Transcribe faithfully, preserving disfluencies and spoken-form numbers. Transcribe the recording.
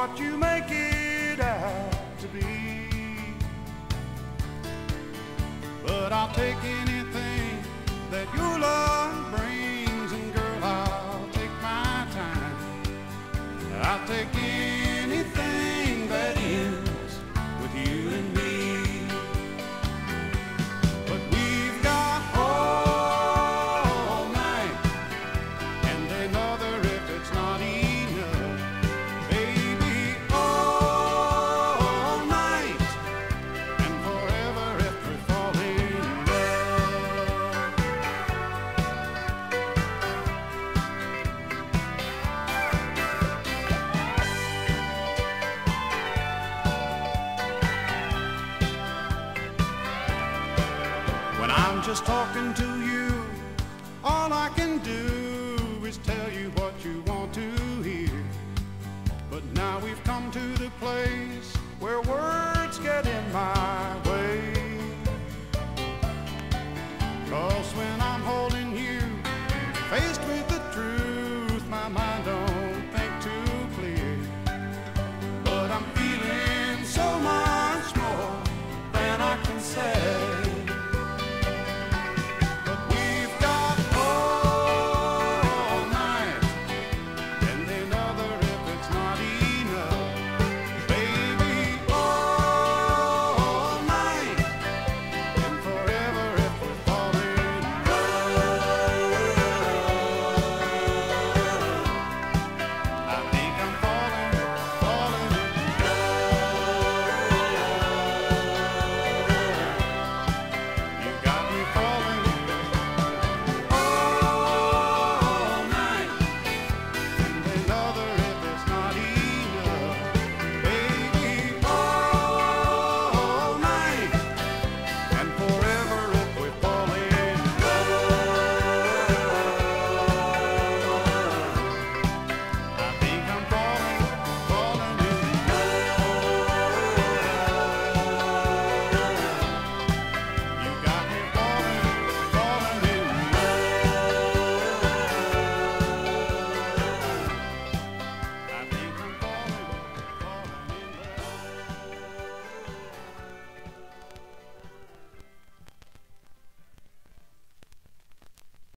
what you make it out to be. But I'll take anything that your love brings, and girl, I'll take my time. I'll take anything that ends with you and me. But we've got all night, and another if it's not enough. Baby, all night, and forever if we fall in love. When I'm just talking to you, all I can do is tell you what you want to hear. But now we've